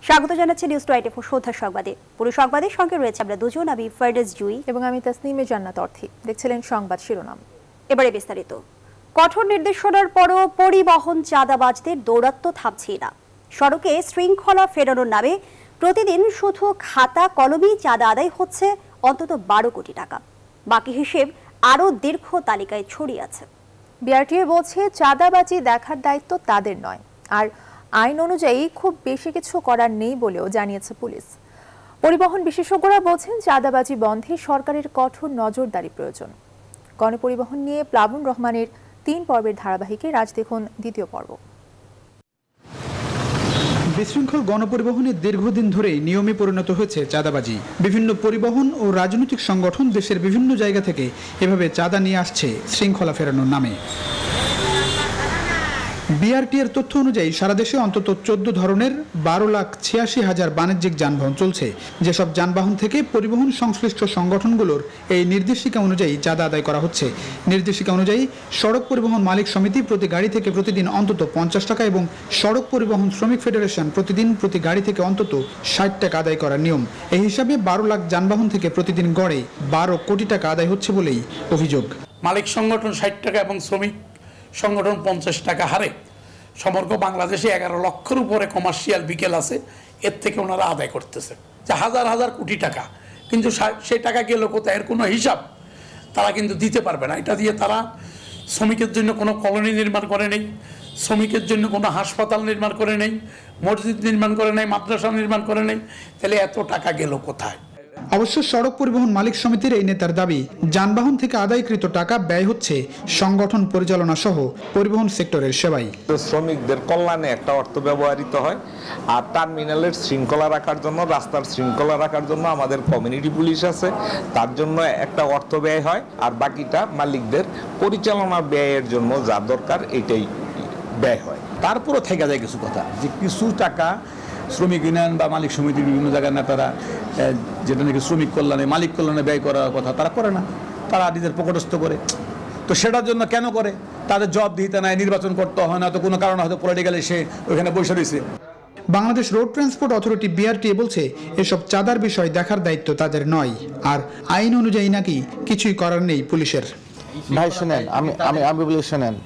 স্বাগত জানাচ্ছি নিউজ 24 সন্ধ্যার সংবাদে। পুরো সংবাদের সঙ্গে রয়েছে আমরা দুজন, আমি ফারদেস জুই এবং আমি তাসনিমে জান্নাত অর্থী। দেখছিলেন সংবাদ শিরোনাম, এবারে বিস্তারিত। কঠোর নির্দেশনার পরও পরিবহন চাঁদাবাজদের দৌরাত্ম্য থামছেই না। সড়কে শৃঙ্খলা ফেরানোর নামে প্রতিদিন শুধু খাতা কলমেই চাঁদা আদায় হচ্ছে অন্তত 12 কোটি টাকা। বাকি হিসেব আরও দীর্ঘ তালিকায় ছড়িয়ে আছে। বিআরটিএ বলছে চাঁদাবাজি দেখার দায়িত্ব তাদের নয়, আর আইন অনুযায়ী খুব বেশি কিছু করার নেই বলেও জানিয়েছে পুলিশ। পরিবহন বিশেষজ্ঞরা বলছেন চাঁদাবাজি বন্ধে সরকারের কঠোর নজরদারি প্রয়োজন। গণপরিবহন নিয়ে প্লাবন রহমানের 3 পর্বের ধারাবাহিকে রাজ দেখুন দ্বিতীয় পর্ব। বিশৃঙ্খল গণপরিবহনের দীর্ঘদিন ধরেই নিয়মে পরিণত হয়েছে চাঁদাবাজি। বিভিন্ন পরিবহন ও রাজনৈতিক সংগঠন দেশের বিভিন্ন জায়গা থেকে এভাবে চাঁদা নিয়ে আসছে শৃঙ্খলা ফেরানোর নামে। বিআরটিএর তথ্য অনুযায়ী সারা দেশে অন্তত 14 ধরনের 12,86,000 বাণিজ্যিক যানবাহন চলছে। যেসব যানবাহন থেকে পরিবহন সংশ্লিষ্ট সংগঠনগুলোর এই নির্দেশিকা অনুযায়ী চাঁদা আদায় করা হচ্ছে। নির্দেশিকা অনুযায়ী সড়ক পরিবহন মালিক সমিতি প্রতি গাড়ি থেকে প্রতিদিন অন্তত 50 টাকা এবং সড়ক পরিবহন শ্রমিক ফেডারেশন প্রতিদিন প্রতি গাড়ি থেকে অন্তত 60 টাকা আদায় করার নিয়ম। এই হিসাবে 12 লাখ যানবাহন থেকে প্রতিদিন গড়ে 12 কোটি টাকা আদায় হচ্ছে বলেই অভিযোগ। মালিক সংগঠন 60 টাকা এবং শ্রমিক সংগঠন 50 টাকা হারে সমগ্র বাংলাদেশে 11 লক্ষের উপরে কমার্শিয়াল বিকেল আছে, এর থেকে ওনারা আদায় করতেছে যে হাজার হাজার কোটি টাকা। কিন্তু সেই টাকা গেল কোথায়, এর কোনো হিসাব তারা কিন্তু দিতে পারবে না। এটা দিয়ে তারা শ্রমিকের জন্য কোনো কলোনি নির্মাণ করে নেই, শ্রমিকের জন্য কোনো হাসপাতাল নির্মাণ করে নেই, মসজিদ নির্মাণ করে নেই, মাদ্রাসা নির্মাণ করে নেই। তাহলে এত টাকা গেল কোথায়? অবশ্য সড়ক পরিবহন মালিক সমিতির এই নেতার দাবি, যানবাহন থেকে আদায়কৃত টাকা ব্যয় হচ্ছে সংগঠন পরিচালনা সহ পরিবহন সেক্টরের সেবায়। শ্রমিকদের কল্যাণে একটা অর্থ ব্যবহৃত হয়, আর টার্মিনালের শৃঙ্খলা রাখার জন্য, রাস্তার শৃঙ্খলা রাখার জন্য আমাদের কমিউনিটি পুলিশ আছে, তার জন্য একটা অর্থ ব্যয় হয়, আর বাকিটা মালিকদের পরিচালনা ব্যয়ের জন্য যা দরকার এটাই ব্যয় হয়। তারপরও থেকে যায় কিছু কথা, যে কিছু টাকা শ্রমিক ইউনিয়ন বা মালিক সমিতির বিভিন্ন জায়গার নেতারা যেটা নাকি শ্রমিক কল্যাণে, মালিক কল্যাণে ব্যয় করার কথা তারা করে না, তারা নিজের পকেটস্থ করে। তো সেটার জন্য কেন করে? তাদের জবাব দিতে নাই, নির্বাচন করতে হয় না, তো কোনো কারণে হয়তো পলিটিক্যালি সে ওইখানে বসে রয়েছে। Bangladesh Road Transport Authority BRTA বলছে এসব চাঁদার বিষয় দেখার দায়িত্ব তাদের নয়, আর আইন অনুযায়ী নাকি কিছুই করার নেই পুলিশের। ভাই শুনেন, আমি বলি শুনেন,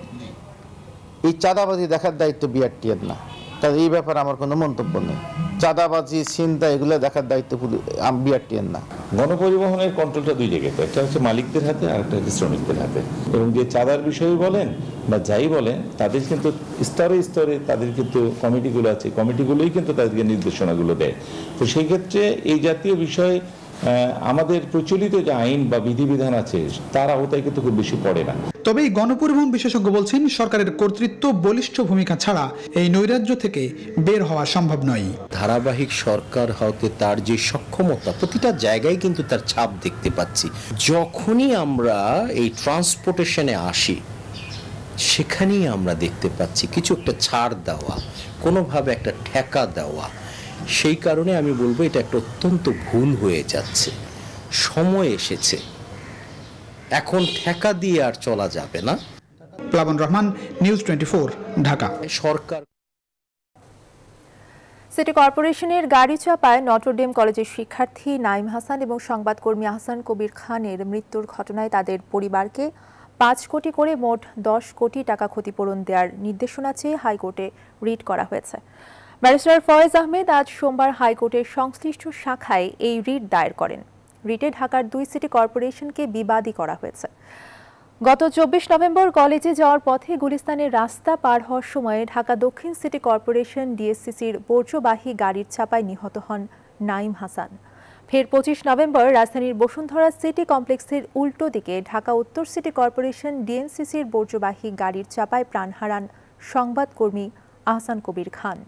এই চাঁদাবাজি দেখার দায়িত্ব বিআরটিএর না, তাহলে এই ব্যাপারে আমার কোনো মন্তব্য নেই। চাঁদাবাজি, চিন্তা এগুলো দেখার দায়িত্ব বিআরটিএর না। গণপরিবহনের কন্ট্রোলটা দুই জায়গায়, একটা হচ্ছে মালিকদের হাতে আর একটা হচ্ছে শ্রমিকদের হাতে। এবং যে চাঁদার বিষয়ে বলেন বা যাই বলেন, তাদের কিন্তু স্তরে স্তরে তাদের কিন্তু কমিটিগুলো আছে, কমিটিগুলোই কিন্তু তাদেরকে নির্দেশনাগুলো দেয়। তো সেই ক্ষেত্রে এই জাতীয় বিষয় আমাদের প্রচলিত যে আইন বা বিধিবিধান আছে তার আওতায় কিন্তু খুব বেশি পড়ে না। তবে এই গণপরিবহন বিশেষজ্ঞ বলছেন সরকারের কর্তৃত্ব বলিষ্ঠ ভূমিকা ছাড়া এই নৈরাজ্য থেকে বের হওয়া সম্ভব নয়। ধারাবাহিক সরকার হতে তার যে সক্ষমতা প্রতিটা জায়গায় কিন্তু তার ছাপ দেখতে পাচ্ছি। যখনই আমরা এই ট্রান্সপোর্টেশনে আসি সেখানেই আমরা দেখতে পাচ্ছি কিছু একটা ছাড় দেওয়া, কোনোভাবে একটা ঠেকা দেওয়া। সেই কারণে আমি বলবো এটা একটা অত্যন্ত ভুল হয়ে যাচ্ছে। সময় এসেছে, এখন ঠেকা দিয়ে আর চলা যাবে না। প্লাবন রহমান, নিউজ 24, ঢাকা। সরকার সিটি কর্পোরেশনের গাড়ি চাপায় নটরডেম কলেজের শিক্ষার্থী নাইম হাসান এবং সংবাদকর্মী আহসান কবির খানের মৃত্যুর ঘটনায় তাদের পরিবারকে 5 কোটি করে মোট 10 কোটি টাকা ক্ষতিপূরণ দেওয়ার নির্দেশনা চেয়ে হাইকোর্টে রিট করা হয়েছে। ব্যারিস্টার ফয়েজ আহমেদ আজ সোমবার হাইকোর্টের সংশ্লিষ্ট শাখায় এই রিট দায়ের করেন। রিটে ঢাকার 2 সিটি কর্পোরেশনকে বিবাদী করা হয়েছে। গত 24 নভেম্বর কলেজে যাওয়ার পথে গুলিস্তানের রাস্তা পার হওয়ার সময় ঢাকা দক্ষিণ সিটি কর্পোরেশন ডিএসসিসির বর্জ্যবাহী গাড়ির চাপায় নিহত হন নাইম হাসান। ফের 25 নভেম্বর রাজধানীর বসুন্ধরা সিটি কমপ্লেক্সের উল্টো দিকে ঢাকা উত্তর সিটি কর্পোরেশন ডিএনসিসির বর্জ্যবাহী গাড়ির চাপায় প্রাণ হারান সংবাদকর্মী আহসান কবির খান।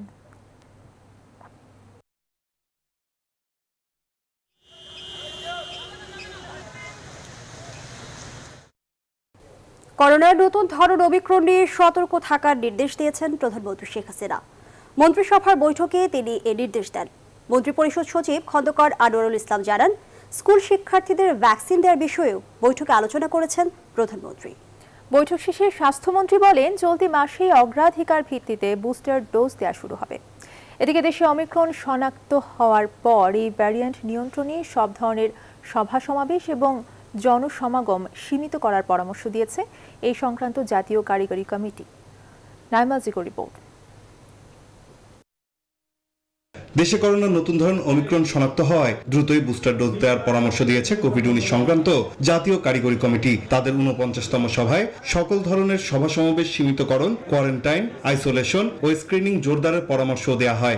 করোনার নতুন ধরন ওমিক্রন নিয়ে সতর্ক থাকার নির্দেশ দিয়েছেন প্রধানমন্ত্রী শেখ হাসিনা। মন্ত্রিসভার বৈঠকে তিনি এ নির্দেশ দেন। মন্ত্রিপরিষদ সচিব খন্দকার আনোয়ারুল ইসলাম জানান, স্কুল শিক্ষার্থীদের ভ্যাকসিন দেওয়ার বিষয়েও বৈঠকে আলোচনা করেছেন প্রধানমন্ত্রী। বৈঠক শেষে স্বাস্থ্যমন্ত্রী বলেন, চলতি মাসেই অগ্রাধিকার ভিত্তিতে বুস্টার ডোজ দেওয়া শুরু হবে। এদিকে দেশে অমিক্রন শনাক্ত হওয়ার পর এই ভ্যারিয়েন্ট নিয়ন্ত্রণে সব ধরনের সভা সমাবেশ এবং জনসমাগম সীমিত করার পরামর্শ দিয়েছে এই সংক্রান্ত জাতীয় কারিগরি কমিটি। নাইমাজিকো রিপোর্ট। দেশে করোনার নতুন ধরন ওমিক্রন শনাক্ত হওয়ায় দ্রুতই বুস্টার ডোজ দেওয়ার পরামর্শ দিয়েছে কোভিড-19 সংক্রান্ত জাতীয় কারিগরি কমিটি। তাদের 49তম সভায় সকল ধরনের সভা সমাবেশ সীমিতকরণ, কোয়ারেন্টাইন, আইসোলেশন ও স্ক্রিনিং জোরদারের পরামর্শ দেওয়া হয়।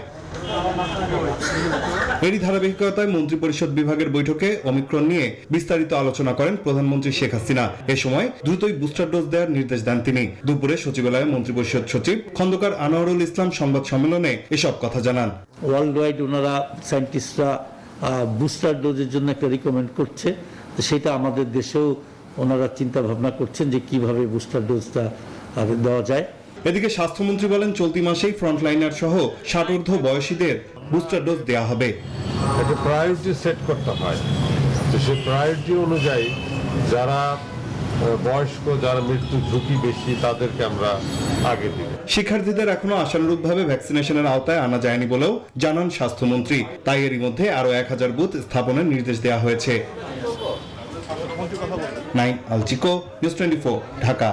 এরই ধারাবাহিকতায় মন্ত্রিপরিষদ বিভাগের বৈঠকে ওমিক্রন নিয়ে বিস্তারিত আলোচনা করেন প্রধানমন্ত্রী শেখ হাসিনা। এ সময় দ্রুতই বুস্টার ডোজ দেওয়ার নির্দেশ দেন তিনি। দুপুরে সচিবালয়ে মন্ত্রিপরিষদ সচিব খন্দকার আনোয়ারুল ইসলাম সংবাদ সম্মেলনে এসব কথা জানান। ওয়ার্ল্ড ওয়াইড ওনারা সায়েন্টিস্টরা বুস্টার ডোজের জন্য একটা রিকমেন্ড করছে, সেটা আমাদের দেশেও ওনারা চিন্তা ভাবনা করছেন যে কিভাবে বুস্টার ডোজটা দেওয়া যায়। এদিকে স্বাস্থ্যমন্ত্রী বলেন চলতি মাসেই ফ্রন্টলাইনার সহ 60 ঊর্ধ্ব বয়সীদের বুস্টার ডোজ দেওয়া হবে। একটা প্রায়োরিটি সেট করতে হয়, তো সেই প্রায়োরিটি অনুযায়ী যারা বয়স্ক, যারা মৃত্যু ঝুঁকি বেশি, তাদেরকে আমরা আগে দিব। শিক্ষার্থীদের এখনো আশানুরূপভাবে ভ্যাকসিনেশনের আওতায় আনা যায়নি বলেও জানান স্বাস্থ্যমন্ত্রী। তাই এরই মধ্যে আরো 1000 বুথ স্থাপনের নির্দেশ দেওয়া হয়েছে। নাইমাজিকো, নিউজ 24, ঢাকা।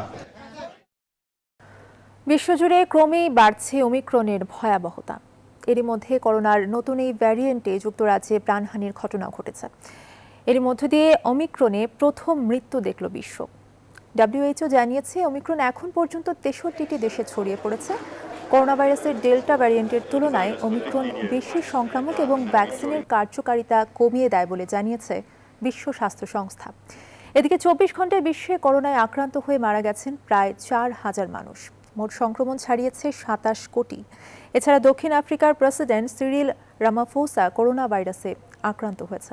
বিশ্বজুড়ে ক্রমেই বাড়ছে ওমিক্রনের ভয়াবহতা। এরই মধ্যে করোনার নতুন এই ভ্যারিয়েন্টে যুক্তরাজ্যে প্রাণহানির ঘটনা ঘটেছে। এর মধ্য দিয়ে ওমিক্রনে প্রথম মৃত্যু দেখল বিশ্ব। WHO জানিয়েছে ওমিক্রন এখন পর্যন্ত 63টি দেশে ছড়িয়ে পড়েছে। করোনা ভাইরাসের ডেল্টা ভ্যারিয়েন্টের তুলনায় ওমিক্রন বেশি সংক্রামক এবং ভ্যাকসিনের কার্যকারিতা কমিয়ে দেয় বলে জানিয়েছে বিশ্ব স্বাস্থ্য সংস্থা। এদিকে 24 ঘন্টায় বিশ্বে করোনায় আক্রান্ত হয়ে মারা গেছেন প্রায় 4000 মানুষ। মোট সংক্রমণ ছাড়িয়েছে 27 কোটি। এছাড়া দক্ষিণ আফ্রিকার প্রেসিডেন্ট সিরিল রামাফোসা করোনা ভাইরাসে আক্রান্ত হয়েছে।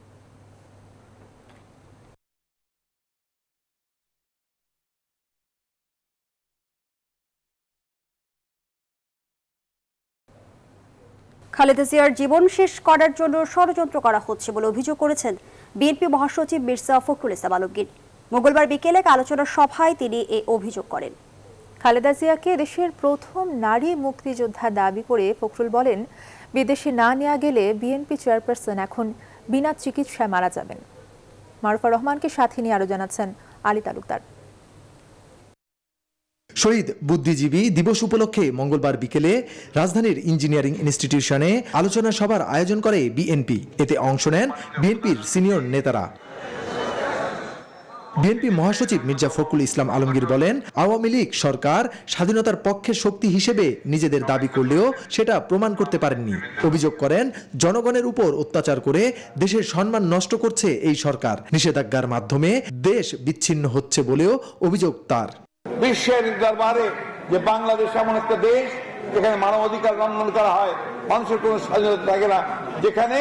খালেদা জিয়ার জীবন শেষ করার জন্য ষড়যন্ত্র করা হচ্ছে বলে অভিযোগ করেছেন বিএনপি মহাসচিব মির্জা ফখরুল ইসলাম আলমগীর। মঙ্গলবার বিকেলে এক আলোচনা সভায় তিনি এই অভিযোগ করেন। খালেদা জিয়াকে দেশের প্রথম নারী মুক্তিযোদ্ধা দাবি করে ফখরুল বলেন, বিদেশে না নেওয়া গেলে বিএনপি চেয়ারপারসন এখন বিনা চিকিৎসায় মারা যাবেন। মারুফা রহমানকে সাথে নিয়ে আরো জানাচ্ছেন আলী তালুকদার। শহীদ বুদ্ধিজীবী দিবস উপলক্ষে মঙ্গলবার বিকেলে রাজধানীর ইঞ্জিনিয়ারিং ইনস্টিটিউশনে আলোচনা সভার আয়োজন করে বিএনপি। এতে অংশ নেন বিএনপির সিনিয়র নেতারা। বিএনপি মহাসচিব মির্জা ফখরুল ইসলাম আলমগীর বলেন, আওয়ামী লীগ সরকার স্বাধীনতার পক্ষের শক্তি হিসেবে নিজেদের দাবি করলেও সেটা প্রমাণ করতে পারেননি। অভিযোগ করেন, জনগণের উপর অত্যাচার করে দেশের সম্মান নষ্ট করছে এই সরকার। নিষেধাজ্ঞার মাধ্যমে দেশ বিচ্ছিন্ন হচ্ছে বলেও অভিযোগ তার। বিশ্বের দরবারে যে বাংলাদেশ এমন একটা দেশ যেখানে মানবাধিকার লঙ্ঘন করা হয়, মানুষের কোনো স্বাধীনতা থাকে না, যেখানে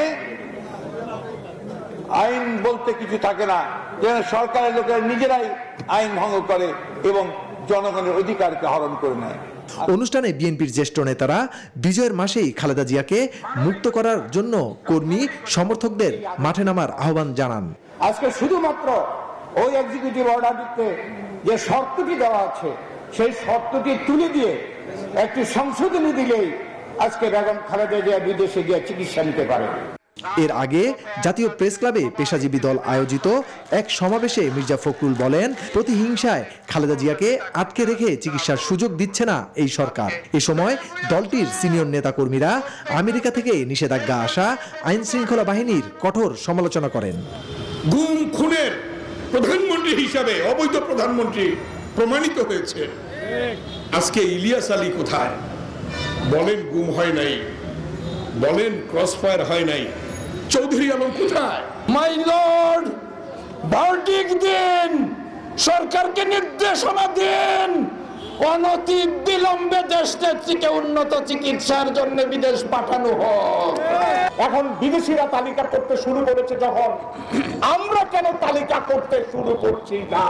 আইন বলতে কিছু থাকে না, যেখানে সরকারের লোকেরা নিজেরাই আইন ভঙ্গ করে এবং জনগণের অধিকারকে হরণ করে নেয়। অনুষ্ঠানে বিএনপির জ্যেষ্ঠ নেতারা বিজয়ের মাসেই খালেদা জিয়াকে মুক্ত করার জন্য কর্মী সমর্থকদের মাঠে নামার আহ্বান জানান। আজকে শুধুমাত্র ওই এক্সিকিউটিভ অর্ডারটিতে যে শর্তটি দেওয়া আছে সেই শর্তটি তুলে দিয়ে একটি সংশোধনী দিলেই আজকে বেগম খালেদা জিয়া বিদেশে গিয়ে চিকিৎসা নিতে পারে। এর আগে জাতীয় প্রেস ক্লাবে পেশাজীবী দল আয়োজিত এক সমাবেশে মির্জা ফখরুল বলেন, প্রতিহিংসায় খালেদা জিয়াকে আটকে রেখে চিকিৎসার সুযোগ দিচ্ছে না এই সরকার। এ সময় দলটির সিনিয়র নেতাকর্মীরা আমেরিকা থেকে নিষেধাজ্ঞা আসা আইন শৃঙ্খলা বাহিনীর কঠোর সমালোচনা করেন। গুম খুনের প্রধানমন্ত্রী হিসাবে অবৈধ প্রধানমন্ত্রী প্রমাণিত হয়েছে। আজকে ইলিয়াস আলী কোথায়? বলেন গুম হয় নাই, বলেন ক্রসফায়ার হয় নাই। চৌধুরী আলম কোথায়? মাই লর্ড, ভার্ডিক্ট দিন, সরকারকে নির্দেশনা দিন, অনতি বিলম্বে দেশ নেত্রীকে উন্নত চিকিৎসার জন্য বিদেশ পাঠানো হোক। এখন বিদেশিরা তালিকা করতে শুরু করেছে, যখন আমরা কেন তালিকা করতে শুরু করছি না?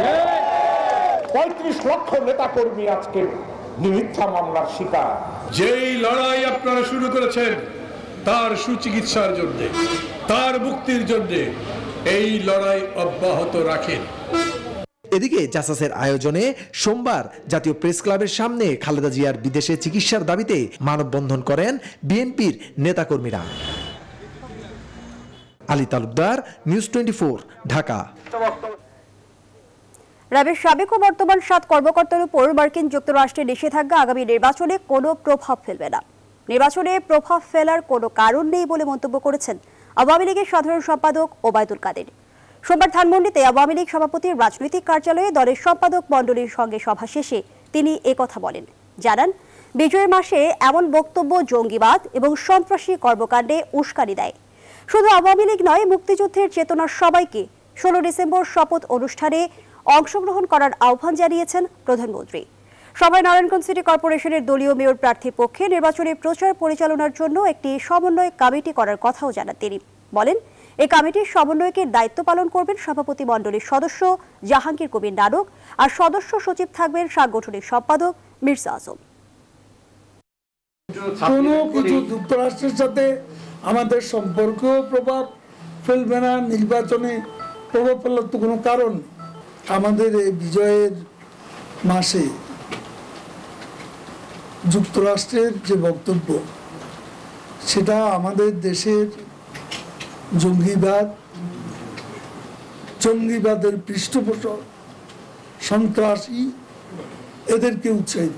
35 লক্ষ নেতা কর্মী আজকে মিথ্যা মামলার শিকার। যেই লড়াই আপনারা শুরু করেছেন তার সুচিকিৎসার জন্য, তার মুক্তির জন্য এই লড়াই অব্যাহত রাখেন। এদিকে জাসাসের আয়োজনে সোমবার জাতীয় প্রেস ক্লাবের সামনে খালেদা জিয়ার বিদেশে চিকিৎসার দাবিতে মানববন্ধন করেন বিএনপির নেতাকর্মীরা। আলী তালুকদার, নিউজ 24, ঢাকা। র্যাবের সাবেক ও বর্তমান 7 কর্মকর্তার উপর মার্কিন যুক্তরাষ্ট্রের নিষেধাজ্ঞা আগামী নির্বাচনে কোনো প্রভাব ফেলবে না। নির্বাচনে প্রভাব ফেলার কোনো কারণ নেই বলে মন্তব্য করেছেন আওয়ামী লীগের সাধারণ সম্পাদক ওবায়দুল কাদের। সোমবার ধানমন্ডিতে আওয়ামী লীগ সভাপতির রাজনৈতিক কার্যালয়ে দলের সম্পাদক মণ্ডলীর সঙ্গে সভা শেষে তিনি একথা বলেন। জানান, বিজয়ের মাসে এমন বক্তব্য জঙ্গিবাদ এবং সন্ত্রাসী কর্মকাণ্ডে উস্কানি দেয়। শুধু আওয়ামী লীগ নয়, মুক্তিযুদ্ধের চেতনার সবাইকে 16 ডিসেম্বর শপথ অনুষ্ঠানে অংশগ্রহণ করার আহ্বান জানিয়েছেন প্রধানমন্ত্রী। সভায় নারায়ণগঞ্জ সিটি কর্পোরেশনের দলীয় মেয়র প্রার্থীর পক্ষে নির্বাচনী প্রচার পরিচালনার জন্য একটি সমন্বয় কমিটি করার কথাও জানান তিনি। বলেন, এই কমিটির সমন্বয়কের দায়িত্ব পালন করবেন সভাপতি মণ্ডলীর সদস্য জাহাঙ্গীর কবির নানক, আর সদস্য সচিব থাকবেন সাংগঠনিক সম্পাদক মির্জা আজম। কোনো কিছু যুক্তরাষ্ট্রের সাথে আমাদের সম্পর্ক প্রভাব ফেলবে না, নির্বাচনে প্রভাব ফেলার তো কোনো কারণ। আমাদের এই বিজয়ের মাসে যুক্তরাষ্ট্রের যে বক্তব্য, সেটা আমাদের দেশের জঙ্গিবাদের পৃষ্ঠপোষক, সন্ত্রাসী, এদেরকে উৎসাহিত।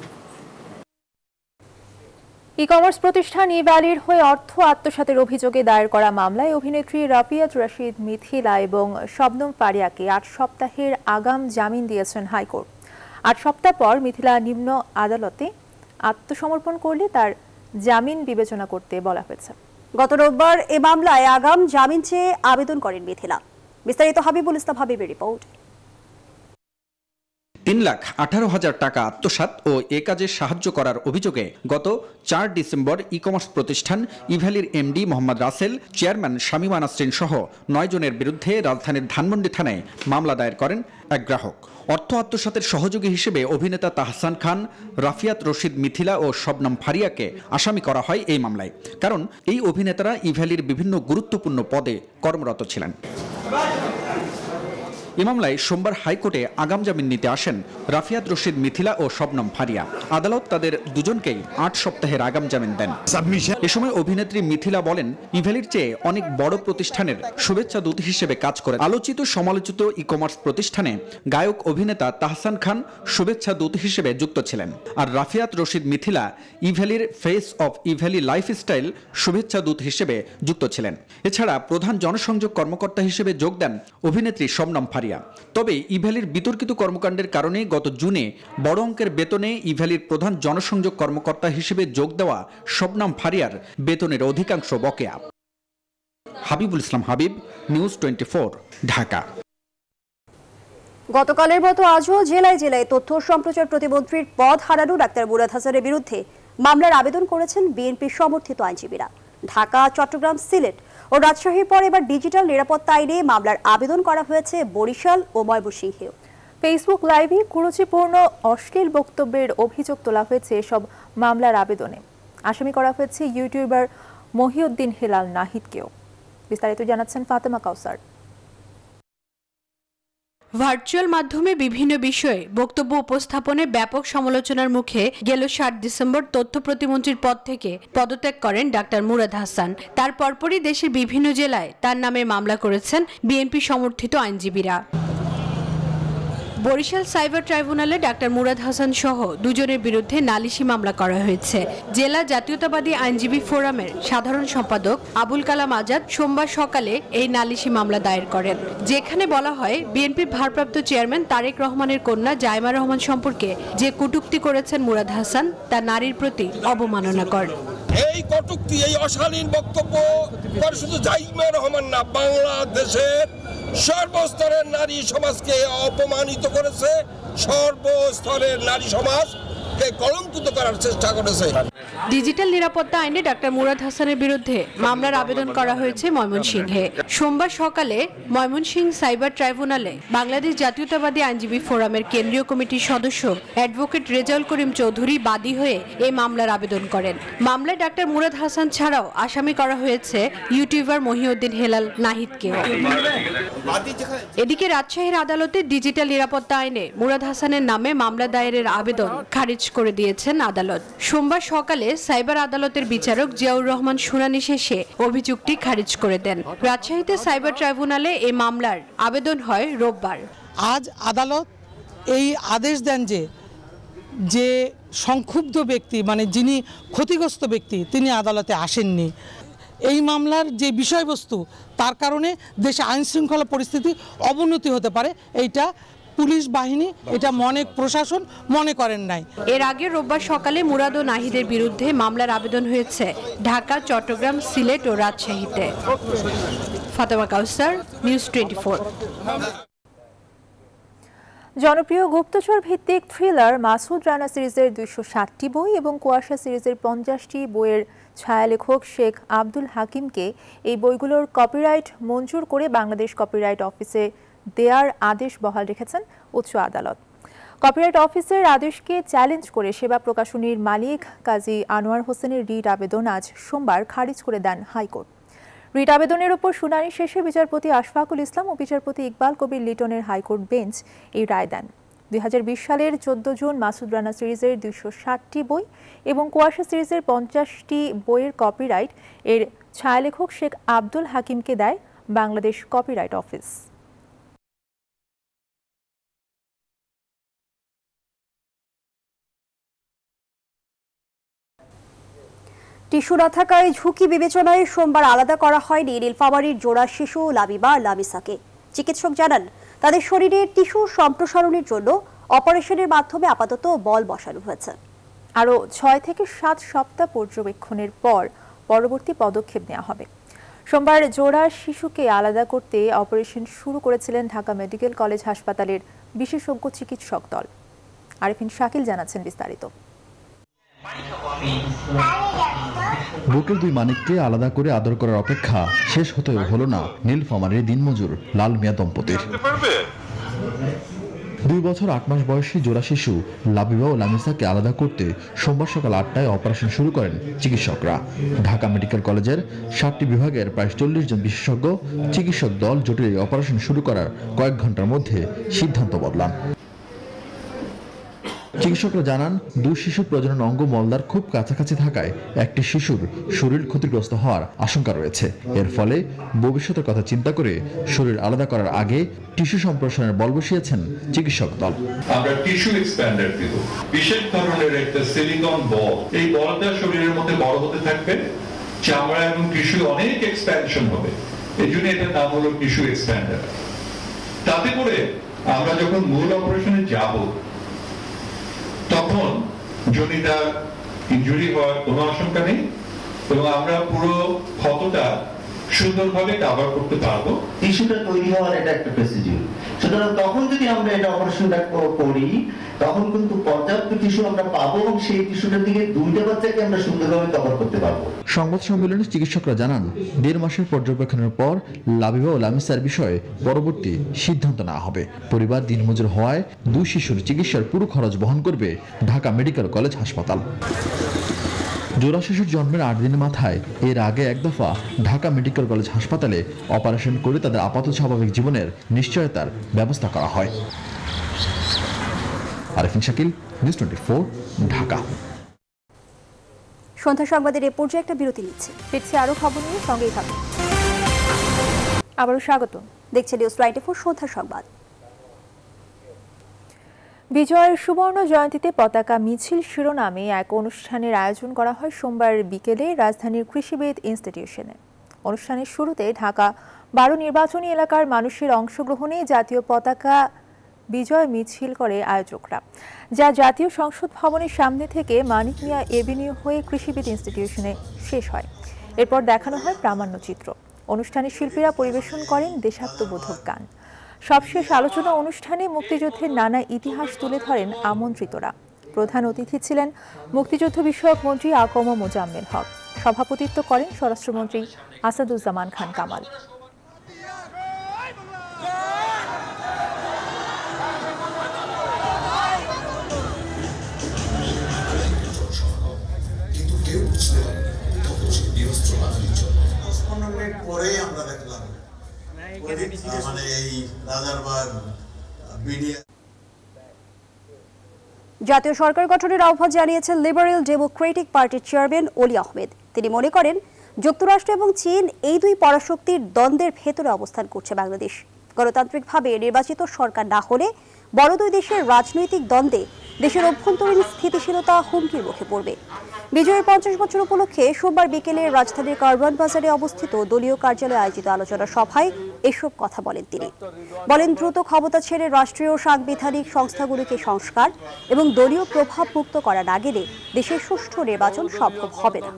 ই কমার্স প্রতিষ্ঠান ইভ্যালির হয়ে অর্থ আত্মসাতের অভিযোগে দায়ের করা মামলায় অভিনেত্রী রাফিয়াত রশিদ মিথিলা এবং শবনম ফারিয়াকে 8 সপ্তাহের আগাম জামিন দিয়েছেন হাইকোর্ট। 8 সপ্তাহ পর মিথিলা নিম্ন আদালতে আত্মসমর্পণ করলে তার জামিন বিবেচনা করতে বলা হয়েছে। গত রোববার এ মামলায় আগাম জামিন চেয়ে আবেদন করেন মিথিলা। বিস্তারিত হাবিবুল ইসলাম হাবিবের রিপোর্ট। 3,18,000 টাকা আত্মসাৎ ও এ কাজে সাহায্য করার অভিযোগে গত 4 ডিসেম্বর ই কমার্স প্রতিষ্ঠান ইভ্যালির এমডি মোহাম্মদ রাসেল, চেয়ারম্যান শামীমা নাসরিন সহ 9 জনের বিরুদ্ধে রাজধানীর ধানমন্ডি থানায় মামলা দায়ের করেন এক গ্রাহক। অর্থ আত্মসাতের সহযোগী হিসেবে অভিনেতা তাহসান খান, রাফিয়াত রশিদ মিথিলা ও শবনম ফারিয়াকে আসামি করা হয় এই মামলায়, কারণ এই অভিনেতারা ইভ্যালির বিভিন্ন গুরুত্বপূর্ণ পদে কর্মরত ছিলেন। এ মামলায় সোমবার হাইকোর্টে আগাম জামিন নিতে আসেন রাফিয়াত রশিদ মিথিলা ও শবনম ফারিয়া। আদালত তাদের দুজনকেই 8 সপ্তাহের আগাম জামিন দেন। এ সময় অভিনেত্রী মিথিলা বলেন, ইভ্যালির চেয়ে অনেক বড় প্রতিষ্ঠানের শুভেচ্ছা দূত হিসেবে কাজ করে আলোচিত সমালোচিত ই কমার্স প্রতিষ্ঠানে গায়ক অভিনেতা তাহসান খান শুভেচ্ছা দূত হিসেবে যুক্ত ছিলেন, আর রাফিয়াত রশিদ মিথিলা ইভ্যালির ফেস অফ ইভ্যালি লাইফস্টাইল শুভেচ্ছা দূত হিসেবে যুক্ত ছিলেন। এছাড়া প্রধান জনসংযোগ কর্মকর্তা হিসেবে যোগ দেন অভিনেত্রী শবনম ফারিয়া। তবে ইভ্যালির বিতর্কিত কর্মকাণ্ডের কারণে গত জুনে বড় অঙ্কের বেতনে ইভ্যালির প্রধান জনসংযোগ কর্মকর্তা হিসেবে যোগ দেওয়া শবনম ফারিয়ার বেতনের অধিকাংশ বকেয়া। হাবিবুল ইসলাম হাবিব, নিউজ 24, ঢাকা। গতকালের মতো আজও জেলায় জেলায় তথ্য সম্প্রচার প্রতিমন্ত্রীর পদ হারানো ডাক্তার মুরাদ হাসানের বিরুদ্ধে মামলার আবেদন করেছেন বিএনপির সমর্থিত আইনজীবীরা। ঢাকা, চট্টগ্রাম, সিলেট ও রাজশাহীর পর এবার ডিজিটাল নিরাপত্তা আইনে মামলার আবেদন করা হয়েছে বরিশাল ও ময়মনসিংহেও। ফেসবুক লাইভে কুরুচিপূর্ণ অশ্লীল বক্তব্যের অভিযোগ তোলা হয়েছে এসব মামলার আবেদনে। আসামি করা হয়েছে ইউটিউবার মহিউদ্দিন হেলাল নাহিদকেও। বিস্তারিত জানাচ্ছেন ফাতেমা কাউসার। ভার্চুয়াল মাধ্যমে বিভিন্ন বিষয়ে বক্তব্য উপস্থাপনে ব্যাপক সমালোচনার মুখে গেল 7 ডিসেম্বর তথ্য প্রতিমন্ত্রীর পদ থেকে পদত্যাগ করেন ডাক্তার মুরাদ হাসান। তার পরপরই দেশের বিভিন্ন জেলায় তার নামে মামলা করেছেন বিএনপি সমর্থিত আইনজীবীরা। বরিশাল সাইবার ট্রাইব্যুনালে ডাক্তার মুরাদ হাসান সহ দুজনের বিরুদ্ধে নালিশি মামলা করা হয়েছে। জেলা জাতীয়তাবাদী আইনজীবী ফোরামের সাধারণ সম্পাদক আবুল কালাম আজাদ সোমবার সকালে এই নালিশি মামলা দায়ের করেন, যেখানে বলা হয় বিএনপির ভারপ্রাপ্ত চেয়ারম্যান তারেক রহমানের কন্যা জাইমা রহমান সম্পর্কে যে কটূক্তি করেছেন মুরাদ হাসান তা নারীর প্রতি অবমাননাকর। এই কটূক্তি, এই অশালীন বক্তব্য শুধু জাইমা রহমান না, বাংলাদেশের সর্বস্তরের নারী সমাজকে অপমানিত করেছে, সর্বস্তরের নারী সমাজকে কলঙ্কিত করার চেষ্টা করেছে। ডিজিটাল নিরাপত্তা আইনে ডাক্তার মুরাদ হাসানের বিরুদ্ধে মামলার আবেদন করা হয়েছে ময়মনসিংহে। সোমবার সকালে ময়মনসিংহ সাইবার ট্রাইব্যুনালে বাংলাদেশ জাতীয়তাবাদী আইনজীবী ফোরামের কেন্দ্রীয় কমিটির সদস্য অ্যাডভোকেট রেজাউল করিম চৌধুরী বাদী হয়ে এই মামলার আবেদন করেন। মামলায় ডাক্তার মুরাদ হাসান ছাড়াও আসামি করা হয়েছে ইউটিউবার মহিউদ্দিন হেলাল নাহিদকেও। এদিকে রাজশাহীর আদালতে ডিজিটাল নিরাপত্তা আইনে মুরাদ হাসানের নামে মামলা দায়েরের আবেদন খারিজ করে দিয়েছেন আদালত। সোমবার সকালে সাইবার আদালতের বিচারক জিয়াউর রহমান শুনানি শেষে অভিযোগটি খারিজ করে দেন। রাজশাহীতে সাইবার ট্রাইব্যুনালে এই মামলার আবেদন হয় রোববার। আজ আদালত এই আদেশ দেন যে সংক্ষুব্ধ ব্যক্তি মানে যিনি ক্ষতিগ্রস্ত ব্যক্তি তিনি আদালতে আসেননি। এই মামলার যে বিষয়বস্তু তার কারণে দেশে আইন শৃঙ্খলা পরিস্থিতি অবনতি হতে পারে, এইটা পুলিশ বাহিনী এটা প্রশাসন মনে করেন নাই। এর আগে রোববার সকালে মুরাদ ও নাহিদের বিরুদ্ধে মামলার আবেদন হয়েছে ঢাকা, চট্টগ্রাম, সিলেট ও রাজশাহীতে। ফাতেমা কাউসার, নিউজ 24। জনপ্রিয় গুপ্তচর ভিত্তিক থ্রিলার মাসুদ রানা সিরিজের 260টি বই এবং কুয়াশা সিরিজের 50টি বইয়ের ছায়ালেখক শেখ আব্দুল হাকিমকে এই বইগুলোর কপিরাইট মঞ্জুর করে বাংলাদেশ কপিরাইট অফিসে দেয়ার আদেশ বহাল রেখেছেন উচ্চ আদালত। কপিরাইট অফিসের আদেশকে চ্যালেঞ্জ করে সেবা প্রকাশনীর মালিক কাজী আনোয়ার হোসেনের রিট আবেদন আজ সোমবার খারিজ করে দেন হাইকোর্ট। রিট আবেদনের উপর শুনানি শেষে বিচারপতি আশফাকুল ইসলাম ও বিচারপতি ইকবাল কবির লিটনের হাইকোর্ট বেঞ্চ এই রায় দেন। 2020 সালের 14 জুন মাসুদ রানা সিরিজের 260টি বই এবং কুয়াশা সিরিজের 50টি বইয়ের কপিরাইট এর ছায়ালেখক শেখ আব্দুল হাকিমকে দেয় বাংলাদেশ কপিরাইট অফিস। টিস্যু না থাকায় ঝুঁকি বিবেচনায় সোমবার আলাদা করা হয়নি নীলফামারীর জোড়া শিশু লাবিবা আর লামিসাকে। চিকিৎসক জানান তাদের শরীরে টিস্যু সম্প্রসারণের জন্য অপারেশনের মাধ্যমে আপাতত বল বসানো হয়েছে। আরও 6 থেকে 7 সপ্তাহ পর্যবেক্ষণের পর পরবর্তী পদক্ষেপ নেওয়া হবে। সোমবার জোড়া শিশুকে আলাদা করতে অপারেশন শুরু করেছিলেন ঢাকা মেডিকেল কলেজ হাসপাতালের বিশেষজ্ঞ চিকিৎসক দল। আরিফিন শাকিল জানাচ্ছেন বিস্তারিত। বুকের দুই মানিককে আলাদা করে আদর করার অপেক্ষা শেষ হতেও হলো না নীলফামারীর দিনমজুর লাল মিয়া দম্পতির। 2 বছর 8 মাস বয়সী জোড়া শিশু লাবিবা ও লামিসাকে আলাদা করতে সোমবার সকাল 8টায় অপারেশন শুরু করেন চিকিৎসকরা। ঢাকা মেডিকেল কলেজের 7টি বিভাগের প্রায় 40 জন বিশেষজ্ঞ চিকিৎসক দল জটিল এই অপারেশন শুরু করার কয়েক ঘন্টার মধ্যে সিদ্ধান্ত বদলান। চিকিৎসকরা জানান 2 শিশুর প্রজনন অঙ্গ মলদার খুব কাছাকাছি থাকায় একটি শিশুর শরীর ক্ষতিগ্রস্ত হওয়ার আশঙ্কা রয়েছে। এর ফলে ভবিষ্যতের কথা চিন্তা করে শরীর আলাদা করার আগে টিস্যু সম্প্রসারণের বল বসিয়েছেন চিকিৎসক দল। আমরা টিস্যু এক্সপ্যান্ডার দিব, বিশেষ ধরনের একটা সিলিকন বল। এই বলটা শরীরের মধ্যে বড় হতে থাকবে, চামড়া এবং টিস্যু অনেক এক্সপ্যানশন হবে। এই জন্য এটার নাম হলো টিস্যু এক্সপ্যান্ডার। তাতে করে আমরা যখন মূল অপারেশনে যাব তখন যদি তার ইনজুরি হওয়ার কোনো আশঙ্কা নেই এবং আমরা পুরো ক্ষতটা সুন্দরভাবে কভার করতে পারবো। টিস্যুটা তৈরি হওয়ার এটা একটা প্রসিডিউর, সুতরাং তখন যদি আমরা এটা অপারেশনটা করি তখন কিন্তু পর্যাপ্ত টিস্যু আমরা পাবো এবং সেই টিস্যুটার দিকে 2টা বাচ্চাকে আমরা সুন্দরভাবে কভার করতে পারবো। সংবাদ সম্মেলনে চিকিৎসকরা জানান 1.5 মাসের পর্যবেক্ষণের পর লাবিবা ও লামিসার বিষয়ে পরবর্তী সিদ্ধান্ত নেওয়া হবে। পরিবার দিনমজুর হওয়ায় 2 শিশুর চিকিৎসার পুরো খরচ বহন করবে ঢাকা মেডিকেল কলেজ হাসপাতাল। জোড়া শিশুর জন্মের 8 দিনের মাথায় এর আগে এক দফা ঢাকা মেডিকেল কলেজ হাসপাতালে অপারেশন করে তাদের আপাতত স্বাভাবিক জীবনের নিশ্চয়তার ব্যবস্থা করা হয়। আরিফিন শাকিল, নিউজ 24, ঢাকা। সন্ধ্যা সংবাদের এ পর্যায়ে একটা বিরতি নিচ্ছে, ফিরছি আরো খবর নিয়ে, সঙ্গেই থাকুন। আবারও স্বাগত, দেখছেন নিউজ 24 সন্ধ্যা সংবাদ। বিজয়ের সুবর্ণ জয়ন্তীতে পতাকা মিছিল শিরোনামে এক অনুষ্ঠানের আয়োজন করা হয় সোমবার বিকেলে রাজধানীর কৃষিবিদ ইনস্টিটিউশনে। অনুষ্ঠানের শুরুতে ঢাকা 12 নির্বাচনী এলাকার মানুষের অংশগ্রহণে জাতীয় পতাকা বিজয় মিছিল করে আয়োজকরা, যা জাতীয় সংসদ ভবনের সামনে থেকে মানিক মিয়া এভিনিউ হয়ে কৃষিবিদ ইনস্টিটিউশনে শেষ হয়। এরপর দেখানো হয় প্রামাণ্যচিত্র। অনুষ্ঠানে শিল্পীরা পরিবেশন করেন দেশাত্মবোধক গান। সবশেষ আলোচনা অনুষ্ঠানে মুক্তিযুদ্ধের নানা ইতিহাস তুলে ধরেন আমন্ত্রিতরা। প্রধান অতিথি ছিলেন মুক্তিযুদ্ধ বিষয়ক মন্ত্রী আকম মোজাম্মেল হক। সভাপতিত্ব করেন স্বরাষ্ট্রমন্ত্রী আসাদুজ্জামান খান কামাল। জাতীয় সরকার গঠনের আহ্বান জানিয়েছেন লিবারেল ডেমোক্রেটিক পার্টির চেয়ারম্যান অলি আহমেদ। তিনি মনে করেন যুক্তরাষ্ট্র এবং চীন এই দুই পরাশক্তির দ্বন্দ্বের ভেতরে অবস্থান করছে বাংলাদেশ। গণতান্ত্রিকভাবে নির্বাচিত সরকার না হলে বড় দুই দেশের রাজনৈতিক দ্বন্দ্বে দেশের অভ্যন্তরীণ স্থিতিশীলতা হুমকির মুখে পড়বে। বিজয়ের 50 বছর উপলক্ষে সোমবার বিকেলে রাজধানীর কারওয়ান বাজারে অবস্থিত দলীয় কার্যালয়ে আয়োজিত আলোচনা সভায় এসব কথা বলেন তিনি। বলেন, দ্রুত ক্ষমতা ছেড়ে রাষ্ট্রীয় সাংবিধানিক সংস্থাগুলিকে সংস্কার এবং দলীয় প্রভাব মুক্ত করা না গেলে দেশের সুষ্ঠু নির্বাচন সম্ভব হবে না।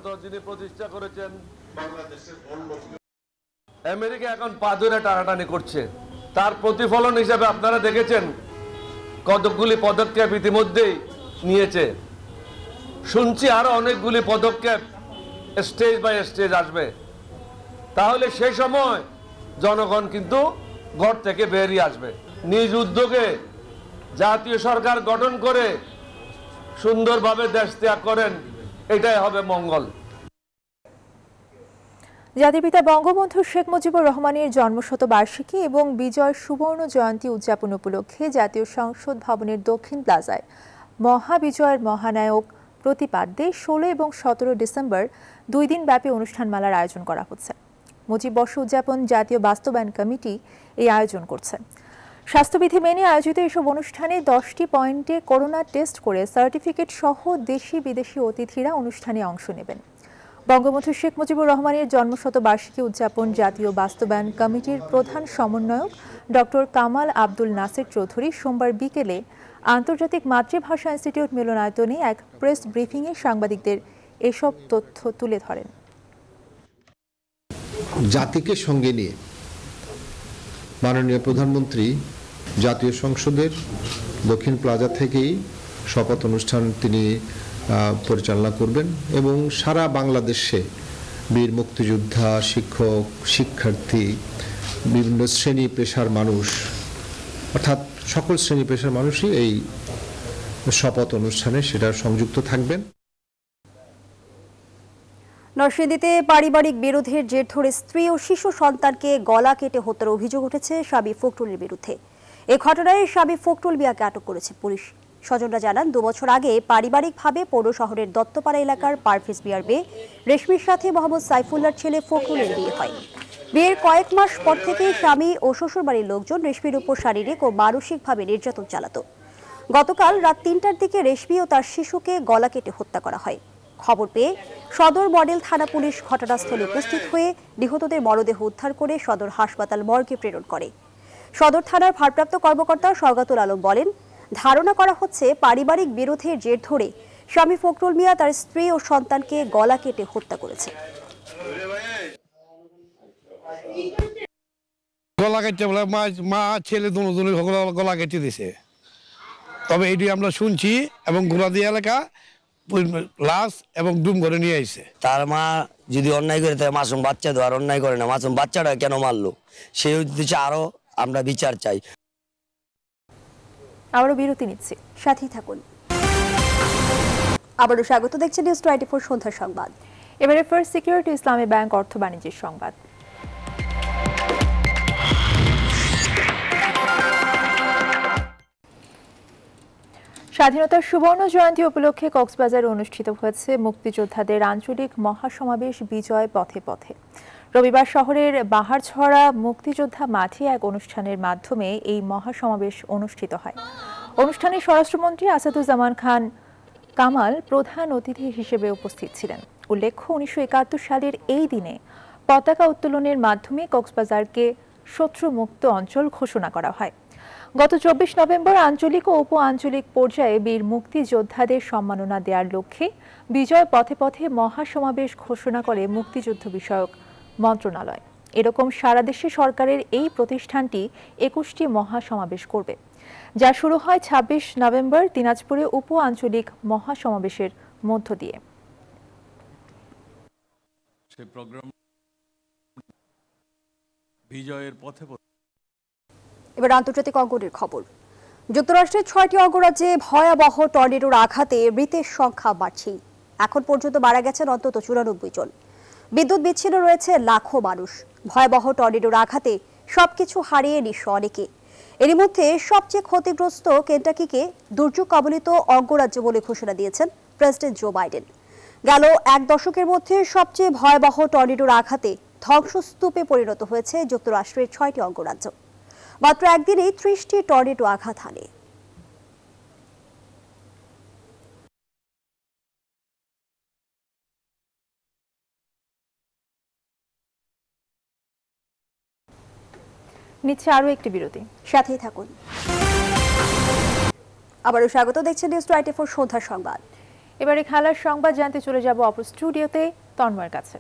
আমেরিকা এখন পা ধরে টানাটানি করছে, তার প্রতিফলন হিসেবে আপনারা দেখেছেন কতকগুলি পদক্ষেপ ইতিমধ্যেই নিয়েছে। শুনছি আরো অনেকগুলি পদক্ষেপ স্টেজ বাই স্টেজ আসবে। তাহলে সেই সময় জনগণ কিন্তু ঘর থেকে বেরিয়ে আসবে। নিজ উদ্যোগে জাতীয় সরকার গঠন করে সুন্দরভাবে দেশ ত্যাগ করেন, এটাই হবে মঙ্গল। জাতির পিতা বঙ্গবন্ধু শেখ মুজিবুর রহমানের জন্মশতবার্ষিকী এবং বিজয় সুবর্ণ জয়ন্তী উদযাপন উপলক্ষে জাতীয় সংসদ ভবনের দক্ষিণ প্লাজায় মহাবিজয়ের মহানায়ক প্রতিপাদ্যে 16 এবং 17 ডিসেম্বর 2 দিন ব্যাপী অনুষ্ঠানমালার আয়োজন করা হচ্ছে। মুজিব বর্ষ উদযাপন জাতীয় বাস্তবায়ন কমিটি এই আয়োজন করছে। স্বাস্থ্যবিধি মেনে আয়োজিত এসব অনুষ্ঠানে 10টি পয়েন্টে করোনা টেস্ট করে সার্টিফিকেট সহ দেশি বিদেশি অতিথিরা অনুষ্ঠানে অংশ নেবেন। বঙ্গবন্ধু শেখ মুজিবুর রহমানের জন্মশতবার্ষিকী উদযাপন জাতীয় বাস্তবায়ন কমিটির প্রধান সমন্বয়ক ডক্টর কামাল আব্দুল নাসির চৌধুরী সোমবার বিকেলে আন্তর্জাতিক মাতৃভাষা ইনস্টিটিউট মিলনায়তনে এক প্রেস ব্রিফিংয়ে সাংবাদিকদের এসব তথ্য তুলে ধরেন। জাতিকে সঙ্গে নিয়ে মাননীয় প্রধানমন্ত্রী জাতীয় সংসদের দক্ষিণ প্লাজা থেকেই শপথ অনুষ্ঠান তিনি পরিচালনা করবেন এবং সারা বাংলাদেশে বীর মুক্তিযোদ্ধা, শিক্ষক, শিক্ষার্থী, বিভিন্ন শ্রেণী পেশার মানুষ, অর্থাৎ সকল শ্রেণী পেশার মানুষই এই শপথ অনুষ্ঠানে সেটা সংযুক্ত থাকবেন। নরসিংদীতে পারিবারিক বিরোধের জের ধরে স্ত্রী ও শিশু সন্তানকে গলা কেটে হত্যার অভিযোগ উঠেছে স্বামী ফখরুলের বিরুদ্ধে। এই ঘটনায় স্বামী ফখরুল মিয়াকে আটক করেছে পুলিশ। স্বজনরা জানান, 2 বছর আগে পারিবারিকভাবে পৌর শহরের দত্তপাড়া এলাকার পারভেজ মিয়ার মেয়ে রেশমির সাথে মোহাম্মদ সাইফুল্লাহর ছেলে ফখরুলের বিয়ে হয়। বিয়ের কয়েক মাস পর থেকে স্বামী ও শ্বশুরবাড়ির লোকজন রেশমির উপর শারীরিক ও মানসিকভাবে নির্যাতন চালাত। গতকাল রাত 3টার দিকে রেশমি ও তার শিশুকে গলা কেটে হত্যা করা হয়। খবর পেয়ে সদর মডেল থানা পুলিশ ঘটনাস্থলে উপস্থিত হয়ে নিহতদের মরদেহ উদ্ধার করে সদর হাসপাতাল মর্গে প্রেরণ করে। সদর থানার ভারপ্রাপ্ত কর্মকর্তা শওকতুল আলম বলেন, ধারণা করা হচ্ছে পারিবারিক বিরোধের জের ধরে স্বামী ফখরুল মিয়া তার স্ত্রী ও সন্তানকে গলা কেটে হত্যা করেছে। গলা কেটে বলে মা ছেলে দুজনের গলা কেটে দিছে, তবে এটি আমরা শুনছি এবং গুড়াদি এলাকা লাশ এবং ডুম করে নিয়ে আইছে। তার মা যদি অন্যায় করে তাহলে মাসুম বাচ্চা তো আর অন্যায় করে না, মাসুম বাচ্চাটা কেন মারলো সেই উদ্দেশ্যে আরো আমরা বিচার চাই। আবারও বিরতি নিচ্ছি, সাথেই থাকুন। আবারও স্বাগত, দেখছেন নিউজ 24 সন্ধ্যার সংবাদ। এবারে ফার্স্ট সিকিউরিটি ইসলামী ব্যাংক অর্থ বাণিজ্যের সংবাদ। স্বাধীনতার সুবর্ণ জয়ন্তী উপলক্ষে কক্সবাজারে অনুষ্ঠিত হয়েছে মুক্তিযোদ্ধাদের আঞ্চলিক মহাসমাবেশ বিজয় পথে পথে। রবিবার শহরের বাহারছড়া মুক্তিযোদ্ধা মাঠে এক অনুষ্ঠানের মাধ্যমে এই মহাসমাবেশ অনুষ্ঠিত হয়। অনুষ্ঠানে স্বরাষ্ট্রমন্ত্রী আসাদুজ্জামান খান কামাল প্রধান অতিথি হিসেবে উপস্থিত ছিলেন। উল্লেখ্য, 1971 সালের এই দিনে পতাকা উত্তোলনের মাধ্যমে কক্সবাজারকে শত্রুমুক্ত অঞ্চল ঘোষণা করা হয়। গত 24 নভেম্বর আঞ্চলিক ও উপ আঞ্চলিক পর্যায়ে বীর মুক্তিযোদ্ধাদের সম্মাননা দেওয়ার লক্ষ্যে বিজয় পথে পথে মহাসমাবেশ ঘোষণা করে মুক্তিযুদ্ধ বিষয়ক মন্ত্রণালয়। এরকম সারা দেশে সরকারের এই প্রতিষ্ঠানটি 21টি মহাসমাবেশ করবে। যা শুরু হয় ২৬ নভেম্বর দিনাজপুরে উপ আঞ্চলিক মহাসমাবেশের মধ্য দিয়ে। সেই প্রোগ্রাম বিজয়ের পথে। এবার আন্তর্জাতিক অঙ্গনের খবর। যুক্তরাষ্ট্রের ৬টি অঙ্গরাজ্যে ভয়াবহ টর্নেডোর আঘাতে মৃতের সংখ্যা বাড়ছেই। এখন পর্যন্ত মারা গেছেন অন্তত ৯৪ জন। বিদ্যুৎ বিচ্ছিন্ন রয়েছে লাখো মানুষ। ভয়াবহ টর্নেডোর আঘাতে সবকিছু হারিয়ে নিঃস্ব অনেকে। এরই মধ্যে সবচেয়ে ক্ষতিগ্রস্ত কেন্টাকিকে দুর্যোগ কবলিত অঙ্গরাজ্য বলে ঘোষণা দিয়েছেন প্রেসিডেন্ট জো বাইডেন। গেল এক দশকের মধ্যে সবচেয়ে ভয়াবহ টর্নেডোর আঘাতে ধ্বংসস্তূপে পরিণত হয়েছে যুক্তরাষ্ট্রের ৬টি অঙ্গরাজ্য। মাত্র একদিনেই ৩০টি টর্নেডো আঘাত হানে। নিচ্ছে আরো একটি বিরতি, সাথেই থাকুন। আবারও স্বাগত, দেখছেন News24 সন্ধ্যার সংবাদ। এবারে খেলার সংবাদ জানতে চলে যাব অপর স্টুডিওতে তন্ময়ের কাছে।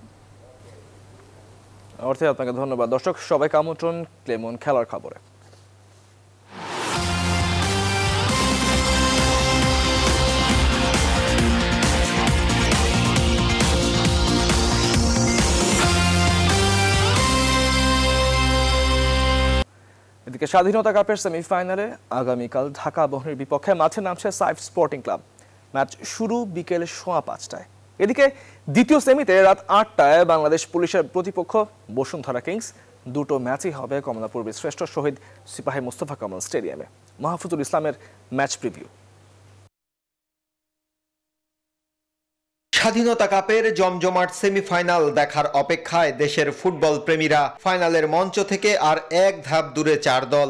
অর্থে আপনাকে ধন্যবাদ। দর্শক সবাইকে আমন্ত্রণ ক্লেমন খেলার খবরে। এদিকে স্বাধীনতা কাপের সেমিফাইনালে আগামীকাল ঢাকা আবাহনীর বিপক্ষে মাঠে নামছে সাইফ স্পোর্টিং ক্লাব। ম্যাচ শুরু বিকেল 5:15টায়। এদিকে দ্বিতীয় সেমিতে রাত 8টায় বাংলাদেশ পুলিশের প্রতিপক্ষ বসুন্ধরা কিংস। দুটো ম্যাচই হবে কমলাপুর শ্রেষ্ঠ শহীদ সিপাহী মোস্তফা কামাল স্টেডিয়ামে। মাহফুজুল ইসলামের ম্যাচ প্রিভিউ। স্বাধীনতা কাপের জমজমাট সেমিফাইনাল দেখার অপেক্ষায় দেশের ফুটবল প্রেমীরা। ফাইনালের মঞ্চ থেকে আর এক ধাপ দূরে 4 দল।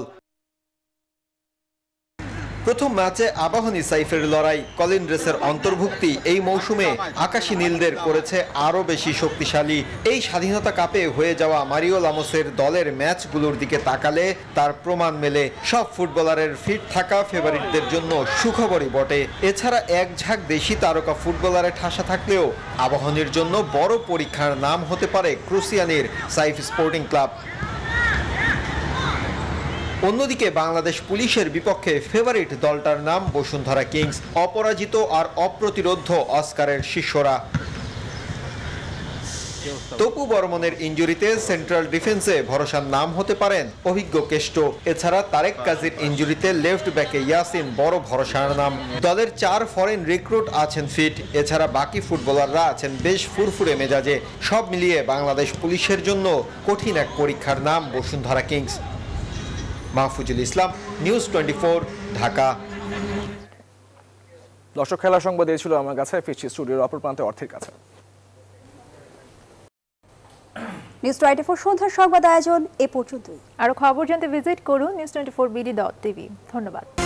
প্রথম ম্যাচে আবাহনী সাইফের লড়াই। কলিন রেসের অন্তর্ভুক্তি এই মৌসুমে আকাশী নীলদের করেছে আরও বেশি শক্তিশালী। এই স্বাধীনতা কাপে হয়ে যাওয়া মারিও লামোসের দলের ম্যাচগুলোর দিকে তাকালে তার প্রমাণ মেলে। সব ফুটবলারের ফিট থাকা ফেভারিটদের জন্য সুখবরই বটে। এছাড়া এক ঝাঁক দেশি তারকা ফুটবলারের ঠাসা থাকলেও আবাহনীর জন্য বড় পরীক্ষার নাম হতে পারে ক্রুসিয়ানির সাইফ স্পোর্টিং ক্লাব। অন্যদিকে বাংলাদেশ পুলিশের বিপক্ষে ফেভারিট দলটার নাম বসুন্ধরা কিংস। অপরাজিত আর অপ্রতিরোধ্য অস্কারের শিষ্যরা। তপু বর্মনের ইনজুরিতে সেন্ট্রাল ডিফেন্সে ভরসার নাম হতে পারেন অভিজ্ঞ কেষ্ট। এছাড়া তারেক কাজীর ইনজুরিতে লেফট ব্যাকে ইয়াসিন বড় ভরসার নাম। দলের 4 ফরেন রিক্রুট আছেন ফিট। এছাড়া বাকি ফুটবলাররা আছেন বেশ ফুরফুরে মেজাজে। সব মিলিয়ে বাংলাদেশ পুলিশের জন্য কঠিন এক পরীক্ষার নাম বসুন্ধরা কিংস। মাহফুজুল ইসলাম, News24, ঢাকা। দর্শক খেলার সংবাদ এই ছিল আমার কাছে। ফিরছি স্টুডিওর অপর প্রান্তে অর্থের কাছে। News24 সন্ধ্যার সংবাদ আয়োজন এ পর্যন্তই। আরো খবর জানতে ভিজিট করুন news24bd.tv। ধন্যবাদ।